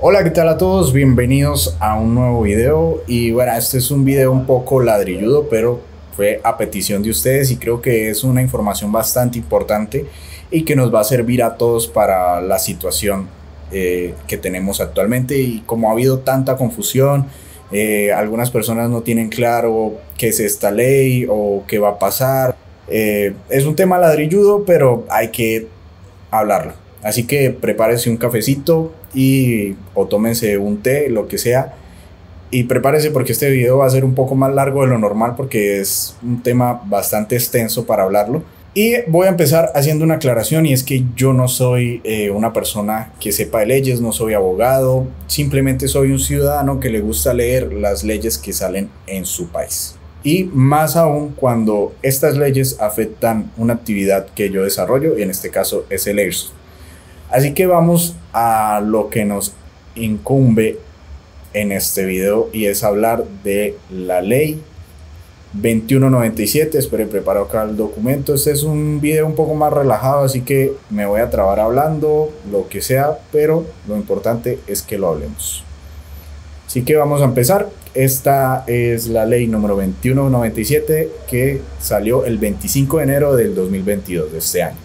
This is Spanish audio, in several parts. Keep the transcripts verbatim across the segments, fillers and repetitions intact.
Hola, ¿qué tal a todos? Bienvenidos a un nuevo video. Y bueno, este es un video un poco ladrilludo, pero fue a petición de ustedes y creo que es una información bastante importante y que nos va a servir a todos para la situación eh, que tenemos actualmente. Y como ha habido tanta confusión, eh, algunas personas no tienen claro qué es esta ley o qué va a pasar. Eh, es un tema ladrilludo, pero hay que hablarlo. Así que prepárese un cafecito y o tómense un té, lo que sea, y prepárese porque este video va a ser un poco más largo de lo normal porque es un tema bastante extenso para hablarlo. Y voy a empezar haciendo una aclaración, y es que yo no soy eh, una persona que sepa de leyes, no soy abogado, simplemente soy un ciudadano que le gusta leer las leyes que salen en su país. Y más aún cuando estas leyes afectan una actividad que yo desarrollo, y en este caso es el Airsoft. Así que vamos a lo que nos incumbe en este video, y es hablar de la ley veintiuno noventa y siete. Espero preparo acá el documento. Este es un video un poco más relajado, así que me voy a trabar hablando lo que sea, pero lo importante es que lo hablemos. Así que vamos a empezar. Esta es la ley número veintiuno noventa y siete, que salió el veinticinco de enero del dos mil veintidós de este año.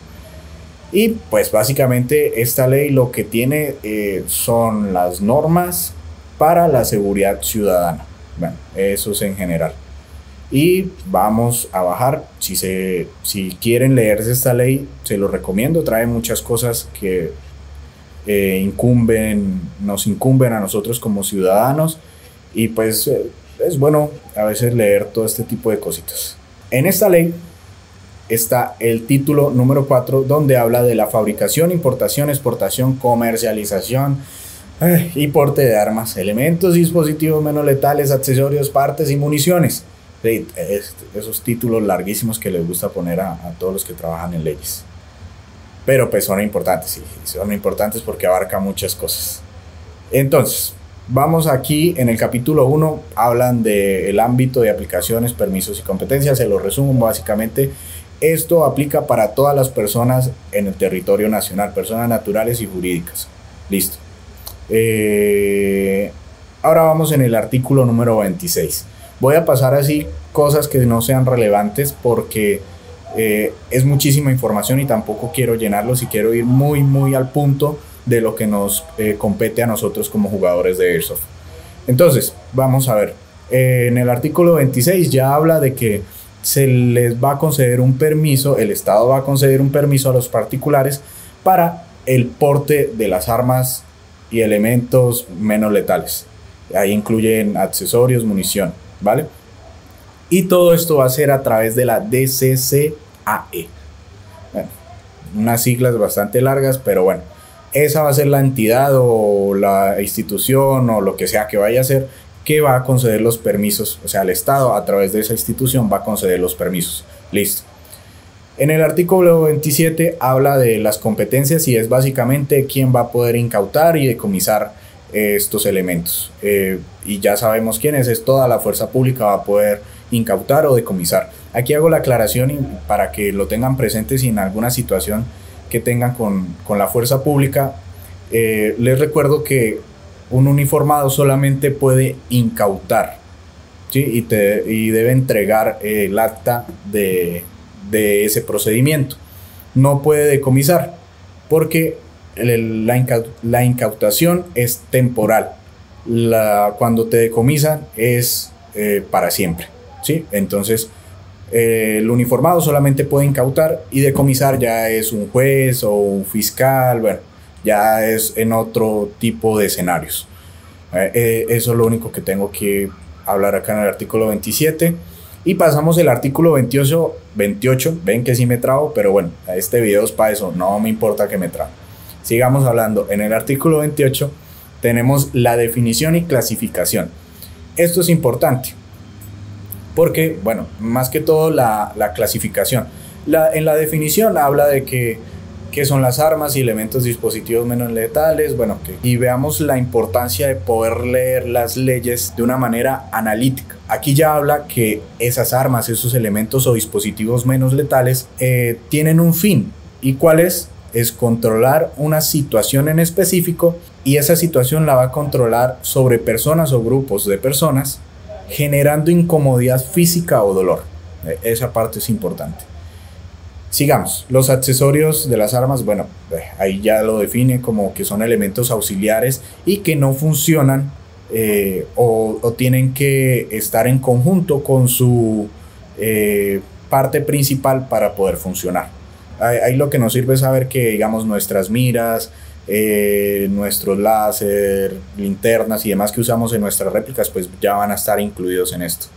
Y pues básicamente esta ley lo que tiene eh, son las normas para la seguridad ciudadana. Bueno, eso es en general. Y vamos a bajar. Si, se, si quieren leerse esta ley, se lo recomiendo. Trae muchas cosas que eh, incumben, nos incumben a nosotros como ciudadanos. Y pues eh, es bueno a veces leer todo este tipo de cositas. En esta ley está el título número cuatro, donde habla de la fabricación, importación, exportación, comercialización eh, y porte de armas, elementos, dispositivos menos letales, accesorios, partes y municiones. Sí, es, esos títulos larguísimos que les gusta poner a, a todos los que trabajan en leyes. Pero pues son importantes, sí, son importantes porque abarca muchas cosas. Entonces, vamos aquí en el capítulo uno, hablan del ámbito de aplicaciones, permisos y competencias. Se lo resumo básicamente. Esto aplica para todas las personas en el territorio nacional, personas naturales y jurídicas. Listo. Eh, ahora vamos en el artículo número veintiséis. Voy a pasar así cosas que no sean relevantes porque eh, es muchísima información y tampoco quiero llenarlos, y quiero ir muy muy al punto de lo que nos eh, compete a nosotros como jugadores de Airsoft. Entonces, vamos a ver. Eh, en el artículo veintiséis ya habla de que se les va a conceder un permiso, el Estado va a conceder un permiso a los particulares para el porte de las armas y elementos menos letales. Ahí incluyen accesorios, munición, ¿vale? Y todo esto va a ser a través de la D C C A E. Bueno, unas siglas bastante largas, pero bueno, esa va a ser la entidad o la institución o lo que sea que vaya a ser que va a conceder los permisos. O sea, el Estado a través de esa institución va a conceder los permisos. Listo. En el artículo veintisiete habla de las competencias, y es básicamente quién va a poder incautar y decomisar eh, estos elementos. Eh, y ya sabemos quién es, es toda la fuerza pública va a poder incautar o decomisar. Aquí hago la aclaración para que lo tengan presente si en alguna situación que tengan con, con la fuerza pública. Eh, les recuerdo que un uniformado solamente puede incautar, ¿sí? y, te, y debe entregar eh, el acta de, de ese procedimiento. No puede decomisar porque el, la, inca, la incautación es temporal. La, cuando te decomisan es eh, para siempre, ¿sí? Entonces eh, el uniformado solamente puede incautar, y decomisar ya es un juez o un fiscal. Bueno, ya es en otro tipo de escenarios. Eh, eh, eso es lo único que tengo que hablar acá en el artículo veintisiete. Y pasamos al artículo veintiocho, veintiocho. Ven que sí me trabo, pero bueno, este video es para eso, no me importa que me trabe. Sigamos hablando. En el artículo veintiocho tenemos la definición y clasificación. Esto es importante porque, bueno, más que todo la, la clasificación. La, en la definición habla de que qué son las armas y elementos, dispositivos menos letales. Bueno, que, y veamos la importancia de poder leer las leyes de una manera analítica. Aquí ya habla que esas armas, esos elementos o dispositivos menos letales eh, tienen un fin. ¿Y cuál es? Es controlar una situación en específico y esa situación la va a controlar sobre personas o grupos de personas, generando incomodidad física o dolor. Esa parte es importante. Sigamos, los accesorios de las armas, bueno, ahí ya lo define como que son elementos auxiliares y que no funcionan eh, o, o tienen que estar en conjunto con su eh, parte principal para poder funcionar. Ahí, ahí lo que nos sirve es saber que, digamos, nuestras miras, eh, nuestros láser, linternas y demás que usamos en nuestras réplicas, pues ya van a estar incluidos en esto.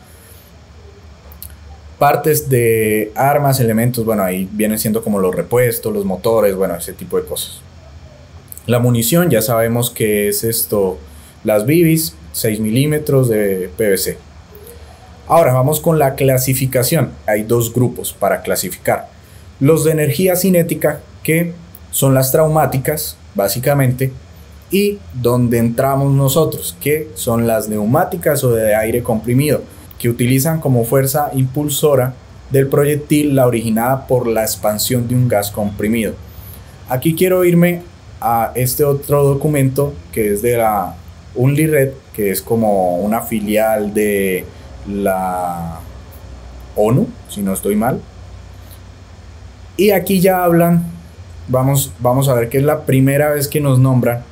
Partes de armas, elementos, bueno, ahí vienen siendo como los repuestos, los motores, bueno, ese tipo de cosas. La munición, ya sabemos que es esto, las B B S, seis milímetros de P V C. Ahora vamos con la clasificación. Hay dos grupos para clasificar. Los de energía cinética, que son las traumáticas, básicamente, y donde entramos nosotros, que son las neumáticas o de aire comprimido, que utilizan como fuerza impulsora del proyectil la originada por la expansión de un gas comprimido. Aquí quiero irme a este otro documento que es de la UNLIRED, que es como una filial de la ONU, si no estoy mal. Y aquí ya hablan, vamos, vamos a ver que es la primera vez que nos nombran,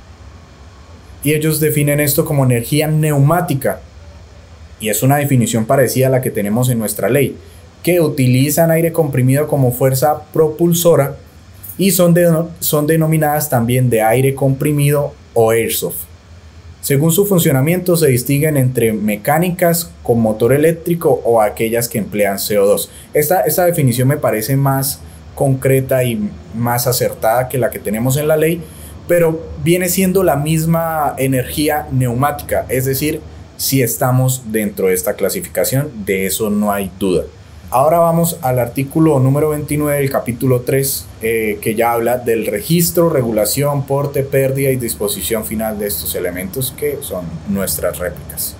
y ellos definen esto como energía neumática. Y es una definición parecida a la que tenemos en nuestra ley, que utilizan aire comprimido como fuerza propulsora y son, de, son denominadas también de aire comprimido o airsoft. Según su funcionamiento se distinguen entre mecánicas con motor eléctrico o aquellas que emplean C O dos. Esta, esta definición me parece más concreta y más acertada que la que tenemos en la ley, pero viene siendo la misma energía neumática, es decir, si estamos dentro de esta clasificación, de eso no hay duda. Ahora vamos al artículo número veintinueve del capítulo tres, eh, que ya habla del registro, regulación, porte, pérdida y disposición final de estos elementos que son nuestras réplicas.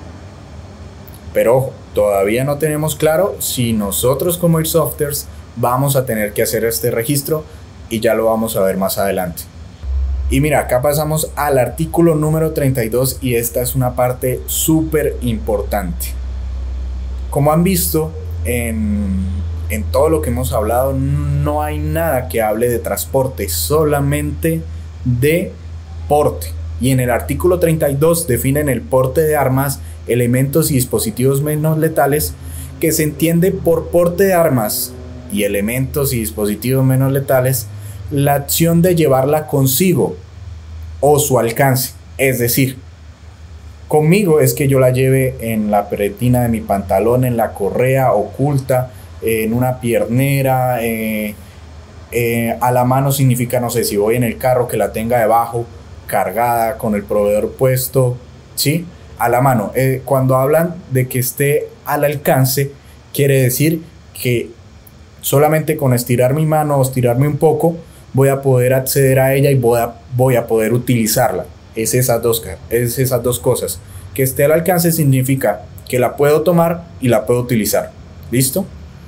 Pero ojo, todavía no tenemos claro si nosotros como airsofters vamos a tener que hacer este registro y ya lo vamos a ver más adelante. Y mira, acá pasamos al artículo número treinta y dos y esta es una parte súper importante. Como han visto en, en todo lo que hemos hablado, no hay nada que hable de transporte, solamente de porte. Y en el artículo treinta y dos definen el porte de armas, elementos y dispositivos menos letales, que se entiende por porte de armas y elementos y dispositivos menos letales la acción de llevarla consigo o su alcance, es decir, conmigo es que yo la lleve en la pretina de mi pantalón, en la correa oculta, en una piernera, eh, eh, a la mano significa, no sé, si voy en el carro que la tenga debajo, cargada, con el proveedor puesto, ¿sí? A la mano. Eh, cuando hablan de que esté al alcance, quiere decir que solamente con estirar mi mano o estirarme un poco, voy a poder acceder a ella y voy a, voy a poder utilizarla. Es esas, dos, es esas dos cosas. Que esté al alcance significa que la puedo tomar y la puedo utilizar. ¿Listo?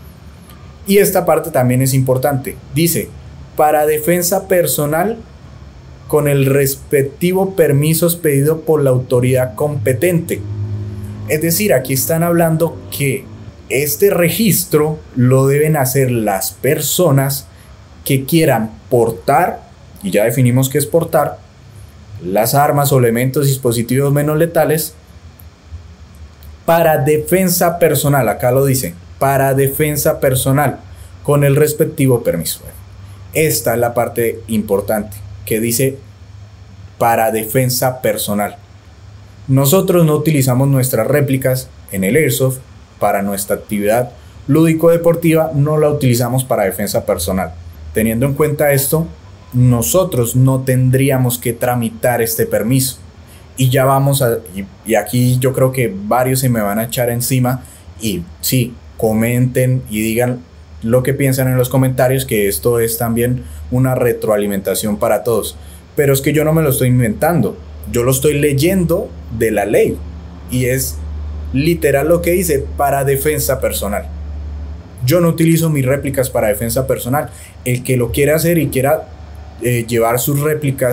Y esta parte también es importante. Dice, para defensa personal con el respectivo permiso expedido por la autoridad competente. Es decir, aquí están hablando que este registro lo deben hacer las personas que quieran portar, y ya definimos qué es portar, las armas o elementos y dispositivos menos letales para defensa personal. Acá lo dice, para defensa personal con el respectivo permiso. Esta es la parte importante que dice para defensa personal. Nosotros no utilizamos nuestras réplicas en el airsoft para nuestra actividad lúdico-deportiva, no la utilizamos para defensa personal. Teniendo en cuenta esto, nosotros no tendríamos que tramitar este permiso. Y ya vamos a... Y, y aquí yo creo que varios se me van a echar encima. Y sí, comenten y digan lo que piensan en los comentarios, que esto es también una retroalimentación para todos. Pero es que yo no me lo estoy inventando. Yo lo estoy leyendo de la ley. Y es literal lo que dice, para defensa personal. Yo no utilizo mis réplicas para defensa personal. El que lo quiera hacer y quiera eh, llevar sus réplicas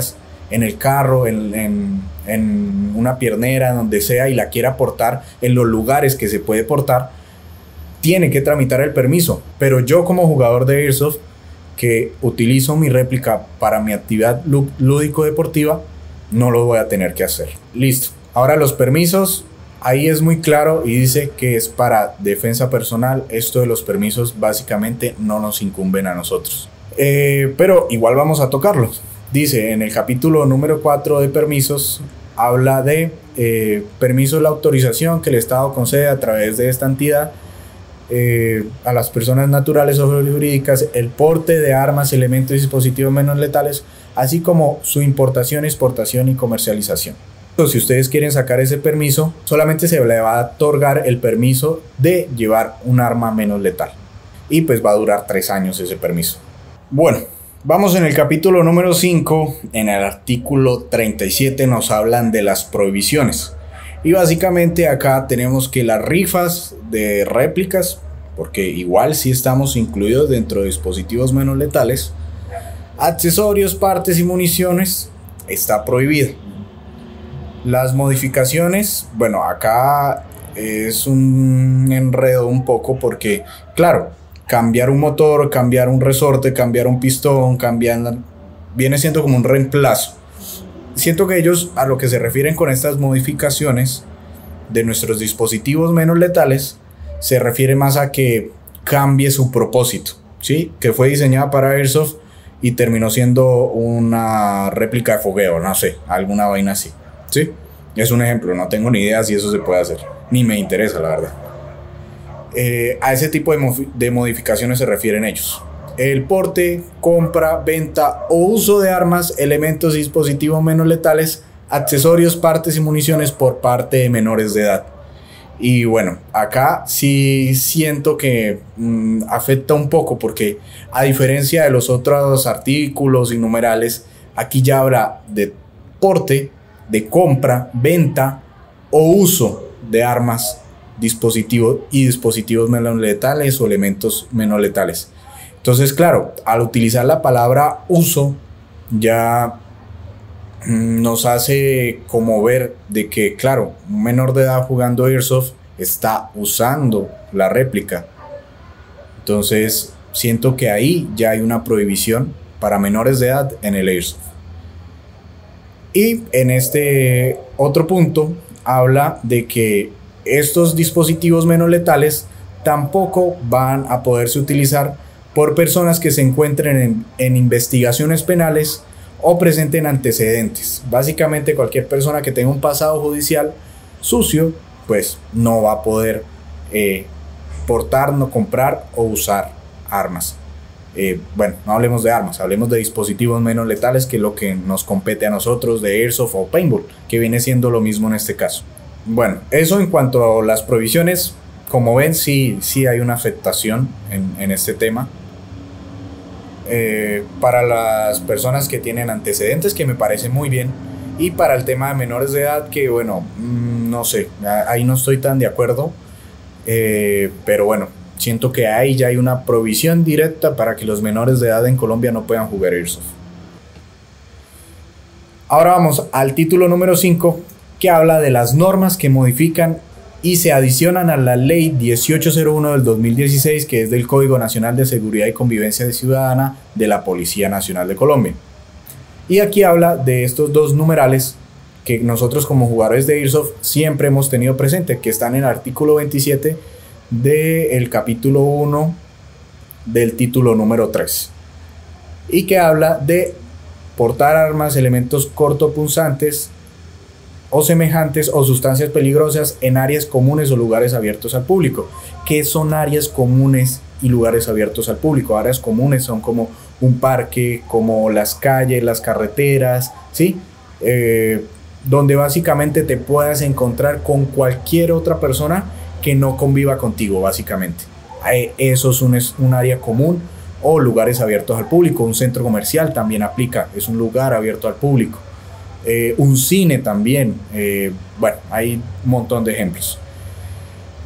en el carro, en, en, en una piernera, donde sea, y la quiera portar en los lugares que se puede portar, tiene que tramitar el permiso. Pero yo, como jugador de Airsoft, que utilizo mi réplica para mi actividad lúdico-deportiva, no lo voy a tener que hacer. Listo. Ahora los permisos, ahí es muy claro y dice que es para defensa personal. Esto de los permisos básicamente no nos incumben a nosotros. Eh, pero igual vamos a tocarlos. Dice en el capítulo número cuatro de permisos, habla de eh, permisos, la autorización que el Estado concede a través de esta entidad eh, a las personas naturales o jurídicas, el porte de armas, elementos y dispositivos menos letales, así como su importación, exportación y comercialización. Entonces, si ustedes quieren sacar ese permiso, solamente se le va a otorgar el permiso de llevar un arma menos letal. Y pues va a durar tres años ese permiso. Bueno, vamos en el capítulo número cinco. En el artículo treinta y siete nos hablan de las prohibiciones. Y básicamente acá tenemos que las rifas de réplicas, porque igual sí estamos incluidos dentro de dispositivos menos letales, accesorios, partes y municiones, está prohibido. Las modificaciones, bueno, acá es un enredo un poco porque, claro, cambiar un motor, cambiar un resorte, cambiar un pistón, cambiar, viene siendo como un reemplazo. Siento que ellos a lo que se refieren con estas modificaciones de nuestros dispositivos menos letales se refiere más a que cambie su propósito, ¿sí? Que fue diseñada para Airsoft y terminó siendo una réplica de fogueo, no sé, alguna vaina así, ¿sí? Es un ejemplo, no tengo ni idea si eso se puede hacer, ni me interesa, la verdad. Eh, a ese tipo de, mo- de modificaciones se refieren ellos. El porte, compra, venta o uso de armas, elementos y dispositivos menos letales, accesorios, partes y municiones por parte de menores de edad. Y bueno, acá sí siento que mmm, afecta un poco porque, a diferencia de los otros artículos y numerales, aquí ya habla de porte, de compra, venta o uso de armas, dispositivos y dispositivos menos letales o elementos menos letales. Entonces, claro, al utilizar la palabra uso, ya mmm, nos hace como ver de que, claro, un menor de edad jugando Airsoft está usando la réplica. Entonces, siento que ahí ya hay una prohibición para menores de edad en el Airsoft. Y en este otro punto, habla de que estos dispositivos menos letales tampoco van a poderse utilizar por personas que se encuentren en, en investigaciones penales o presenten antecedentes. Básicamente cualquier persona que tenga un pasado judicial sucio, pues no va a poder eh, portar, no comprar o usar armas. Eh, bueno, no hablemos de armas, hablemos de dispositivos menos letales, que es lo que nos compete a nosotros de Airsoft o Paintball, que viene siendo lo mismo en este caso. Bueno, eso en cuanto a las prohibiciones. Como ven, sí, sí hay una afectación en, en este tema. Eh, para las personas que tienen antecedentes, que me parece muy bien, y para el tema de menores de edad, que bueno, mmm, no sé, ahí no estoy tan de acuerdo, eh, pero bueno, siento que ahí ya hay una provisión directa para que los menores de edad en Colombia no puedan jugar Airsoft. Ahora vamos al título número cinco, que habla de las normas que modifican y se adicionan a la ley dieciocho cero uno del dos mil dieciséis, que es del Código Nacional de Seguridad y Convivencia Ciudadana de la Policía Nacional de Colombia. Y aquí habla de estos dos numerales que nosotros como jugadores de Airsoft siempre hemos tenido presente, que están en el artículo veintisiete del capítulo uno del título número tres, y que habla de portar armas, elementos cortopunzantes o semejantes o sustancias peligrosas en áreas comunes o lugares abiertos al público. ¿Qué son áreas comunes y lugares abiertos al público? Áreas comunes son como un parque, como las calles, las carreteras, ¿sí? Eh, donde básicamente te puedas encontrar con cualquier otra persona que no conviva contigo, básicamente. Eh, eso es un, es un área común, o lugares abiertos al público. Un centro comercial también aplica, es un lugar abierto al público. Eh, un cine también, eh, bueno, hay un montón de ejemplos.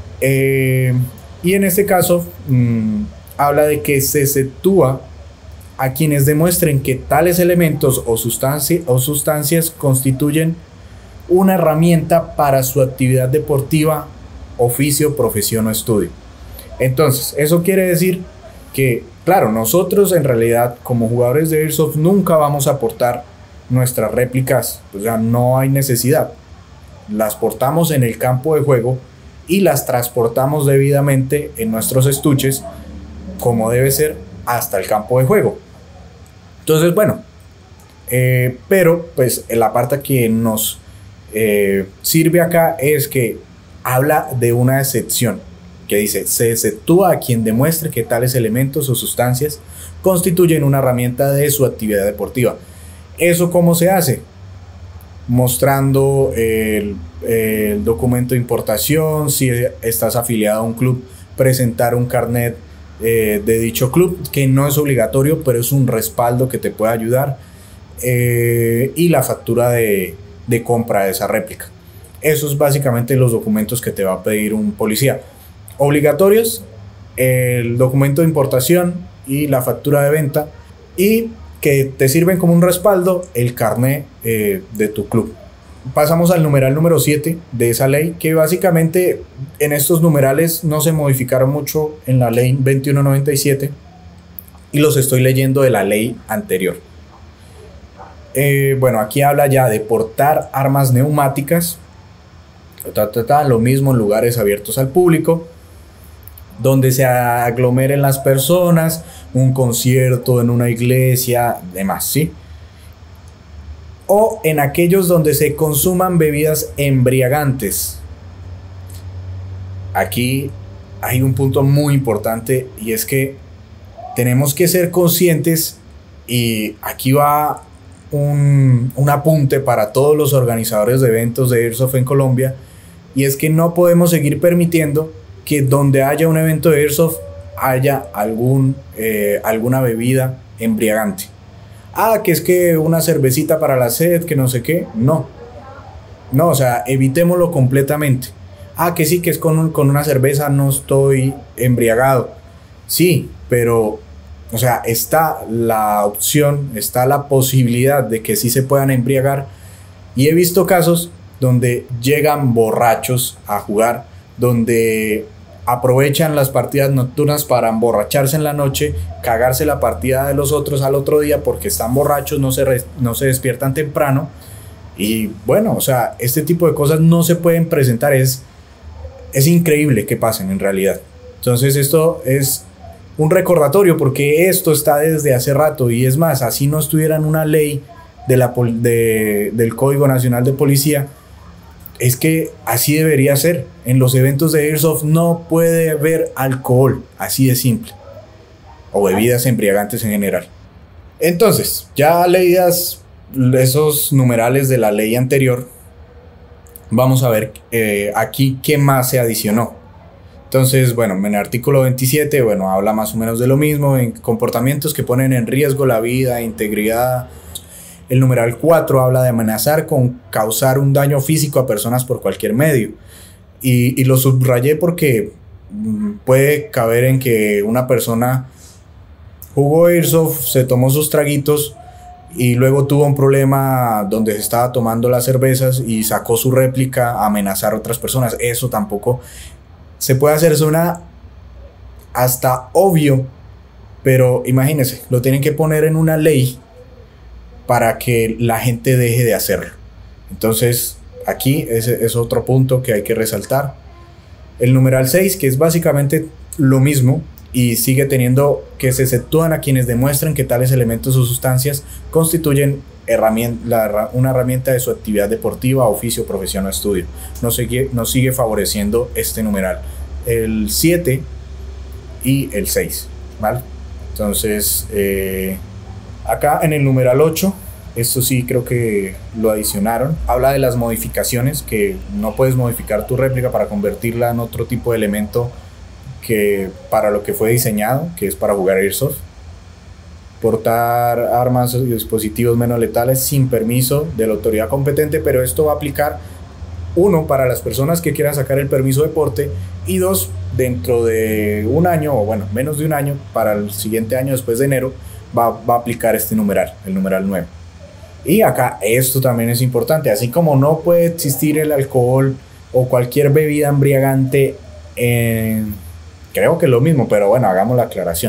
Eh, y en este caso mmm, habla de que se exceptúa a quienes demuestren que tales elementos o, sustanci o sustancias constituyen una herramienta para su actividad deportiva, oficio, profesión o estudio. Entonces, eso quiere decir que, claro, nosotros en realidad como jugadores de Airsoft nunca vamos a portar nuestras réplicas, o sea, no hay necesidad. Las portamos en el campo de juego y las transportamos debidamente en nuestros estuches, como debe ser, hasta el campo de juego. Entonces, bueno, eh, pero pues la parte que nos eh, sirve acá es que habla de una excepción, que dice: se exceptúa a quien demuestre que tales elementos o sustancias constituyen una herramienta de su actividad deportiva. ¿Eso cómo se hace? Mostrando el, el documento de importación, si estás afiliado a un club, presentar un carnet eh, de dicho club, que no es obligatorio, pero es un respaldo que te puede ayudar, eh, y la factura de, de compra de esa réplica. Esos es básicamente los documentos que te va a pedir un policía. Obligatorios: el documento de importación y la factura de venta, y que te sirven como un respaldo el carnet eh, de tu club. Pasamos al numeral número siete de esa ley, que básicamente en estos numerales no se modificaron mucho en la ley veintiuno noventa y siete, y los estoy leyendo de la ley anterior. Eh, bueno, aquí habla ya de portar armas neumáticas, ta, ta, ta, lo mismo en lugares abiertos al público, donde se aglomeren las personas, un concierto en una iglesia, demás, ¿sí? O en aquellos donde se consuman bebidas embriagantes. Aquí hay un punto muy importante, y es que tenemos que ser conscientes, y aquí va un, un apunte para todos los organizadores de eventos de Airsoft en Colombia, y es que no podemos seguir permitiendo que donde haya un evento de Airsoft haya algún, eh, alguna bebida embriagante. Ah, que es que una cervecita para la sed, que no sé qué. No. No, o sea, evitémoslo completamente. Ah, que sí, que es con, un, con una cerveza no estoy embriagado. Sí, pero, o sea, está la opción, está la posibilidad de que sí se puedan embriagar. Y he visto casos donde llegan borrachos a jugar, donde aprovechan las partidas nocturnas para emborracharse en la noche, cagarse la partida de los otros al otro día porque están borrachos, no se, re, no se despiertan temprano. Y bueno, o sea, este tipo de cosas no se pueden presentar. Es, es increíble que pasen en realidad. Entonces esto es un recordatorio, porque esto está desde hace rato, y es más, así no estuviera en una ley de la, de, del Código Nacional de Policía, es que así debería ser. En los eventos de Airsoft no puede haber alcohol, así de simple, o bebidas embriagantes en general. Entonces, ya leídas esos numerales de la ley anterior, vamos a ver eh, aquí qué más se adicionó. Entonces, bueno, en el artículo veintisiete, bueno, habla más o menos de lo mismo, en comportamientos que ponen en riesgo la vida e integridad. El numeral cuatro habla de amenazar con causar un daño físico a personas por cualquier medio. Y, y lo subrayé porque puede caber en que una persona jugó Airsoft, se tomó sus traguitos y luego tuvo un problema donde se estaba tomando las cervezas y sacó su réplica a amenazar a otras personas. Eso tampoco se puede hacer, suena hasta obvio, pero imagínense, lo tienen que poner en una ley para que la gente deje de hacerlo. Entonces aquí ese es otro punto que hay que resaltar. El numeral seis, que es básicamente lo mismo y sigue teniendo que se exceptúan a quienes demuestren que tales elementos o sustancias constituyen herramienta, la, una herramienta de su actividad deportiva, oficio, profesión o estudio. Nos sigue, nos sigue favoreciendo este numeral, el siete y el seis, ¿vale? Entonces eh, acá en el numeral ocho, esto sí creo que lo adicionaron, habla de las modificaciones, que no puedes modificar tu réplica para convertirla en otro tipo de elemento que para lo que fue diseñado, que es para jugar Airsoft. Portar armas y dispositivos menos letales sin permiso de la autoridad competente, pero esto va a aplicar, uno, para las personas que quieran sacar el permiso de porte, y dos, dentro de un año, o bueno, menos de un año, para el siguiente año después de enero, va, va a aplicar este numeral, el numeral nueve. Y acá esto también es importante, así como no puede existir el alcohol o cualquier bebida embriagante en, creo que es lo mismo, pero bueno, hagamos la aclaración.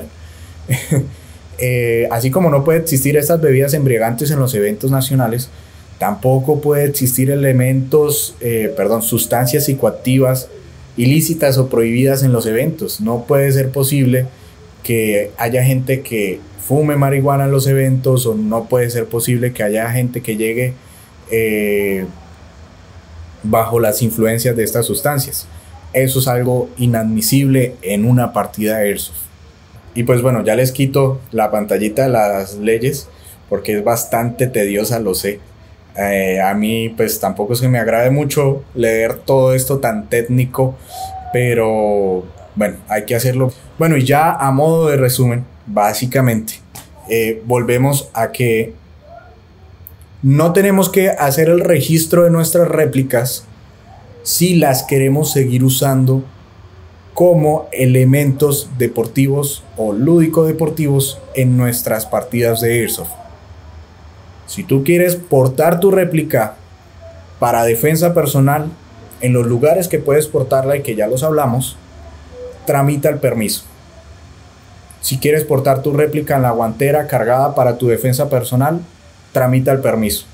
eh, así como no puede existir estas bebidas embriagantes en los eventos nacionales, tampoco puede existir elementos, eh, perdón, sustancias psicoactivas ilícitas o prohibidas en los eventos. No puede ser posible que haya gente que fume marihuana en los eventos, o no puede ser posible que haya gente que llegue eh, bajo las influencias de estas sustancias. Eso es algo inadmisible en una partida de Airsoft. Y pues bueno, ya les quito la pantallita de las leyes porque es bastante tediosa, lo sé. Eh, a mí pues tampoco es que me agrade mucho leer todo esto tan técnico, pero bueno, hay que hacerlo. Bueno, y ya a modo de resumen, básicamente, eh, volvemos a que no tenemos que hacer el registro de nuestras réplicas si las queremos seguir usando como elementos deportivos o lúdico-deportivos en nuestras partidas de Airsoft. Si tú quieres portar tu réplica para defensa personal en los lugares que puedes portarla y que ya los hablamos, tramita el permiso. Si quieres portar tu réplica en la guantera cargada para tu defensa personal, tramita el permiso.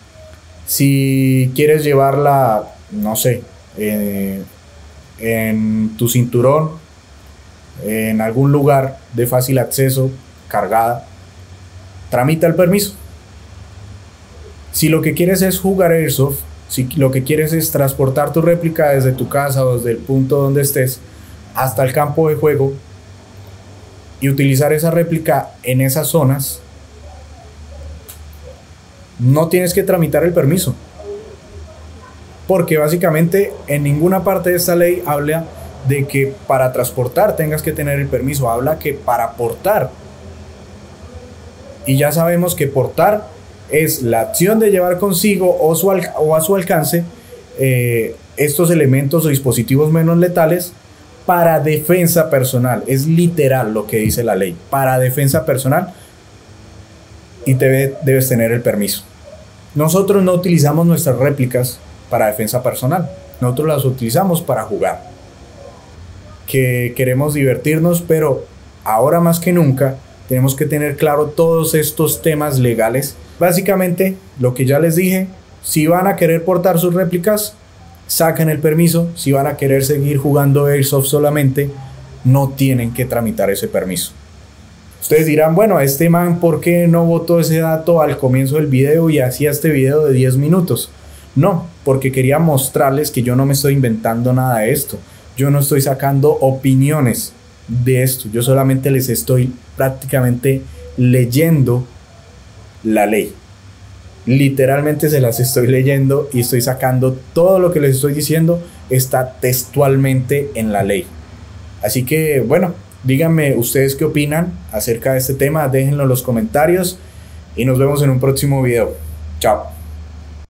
Si quieres llevarla, no sé, eh, en tu cinturón, en algún lugar de fácil acceso, cargada, tramita el permiso. Si lo que quieres es jugar Airsoft, si lo que quieres es transportar tu réplica desde tu casa o desde el punto donde estés hasta el campo de juego y utilizar esa réplica en esas zonas, no tienes que tramitar el permiso, porque básicamente en ninguna parte de esta ley habla de que para transportar tengas que tener el permiso. Habla que para portar, y ya sabemos que portar es la acción de llevar consigo o, su o a su alcance eh, estos elementos o dispositivos menos letales para defensa personal. Es literal lo que dice la ley, para defensa personal, y debe, debes tener el permiso. Nosotros no utilizamos nuestras réplicas para defensa personal, nosotros las utilizamos para jugar. Que queremos divertirnos, pero ahora más que nunca tenemos que tener claro todos estos temas legales. Básicamente, lo que ya les dije, si van a querer portar sus réplicas, saquen el permiso. Si van a querer seguir jugando Airsoft solamente, no tienen que tramitar ese permiso. Ustedes dirán, bueno, este man, ¿por qué no botó ese dato al comienzo del video y hacía este video de diez minutos? No, porque quería mostrarles que yo no me estoy inventando nada de esto. Yo no estoy sacando opiniones de esto. Yo solamente les estoy prácticamente leyendo la ley. Literalmente se las estoy leyendo y estoy sacando todo lo que les estoy diciendo, está textualmente en la ley. Así que bueno, díganme ustedes qué opinan acerca de este tema, déjenlo en los comentarios y nos vemos en un próximo video. Chao.